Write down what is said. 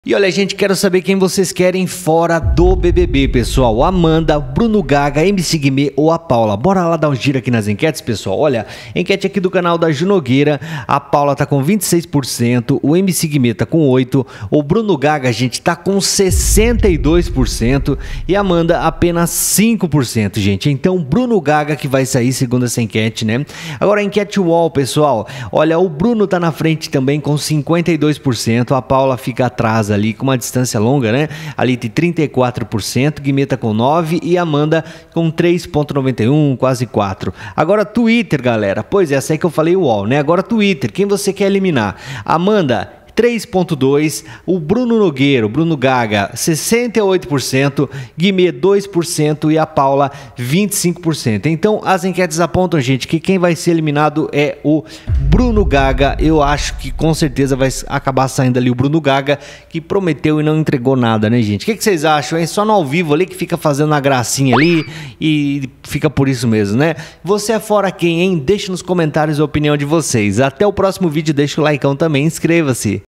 E olha, gente, quero saber quem vocês querem fora do BBB, pessoal. Amanda, Bruno Gaga, MC Guimê ou a Paula? Bora lá dar um giro aqui nas enquetes, pessoal. Olha, enquete aqui do canal da Ju Nogueira. A Paula tá com 26%, o MC Guimê tá com 8%, o Bruno Gaga, gente, tá com 62% e a Amanda apenas 5%, gente. Então, Bruno Gaga que vai sair segundo essa enquete, né? Agora, a enquete UOL, pessoal. Olha, o Bruno tá na frente também com 52%, a Paula fica atrás ali com uma distância longa, né? Ali de 34%, Guimê tá com 9% e Amanda com 3,91%, quase 4%. Agora Twitter, galera. Pois é, essa aí que eu falei UOL, né? Agora Twitter, quem você quer eliminar? Amanda, 3,2%, o Bruno Nogueira, o Bruno Gaga, 68%, Guimê 2% e a Paula 25%. Então as enquetes apontam, gente, que quem vai ser eliminado é o Bruno Gaga. Eu acho que com certeza vai acabar saindo ali o Bruno Gaga, que prometeu e não entregou nada, né, gente? O que vocês acham, hein? Só no ao vivo ali que fica fazendo a gracinha ali e fica por isso mesmo, né? Você é fora quem, hein? Deixa nos comentários a opinião de vocês. Até o próximo vídeo, deixa o likeão também, inscreva-se.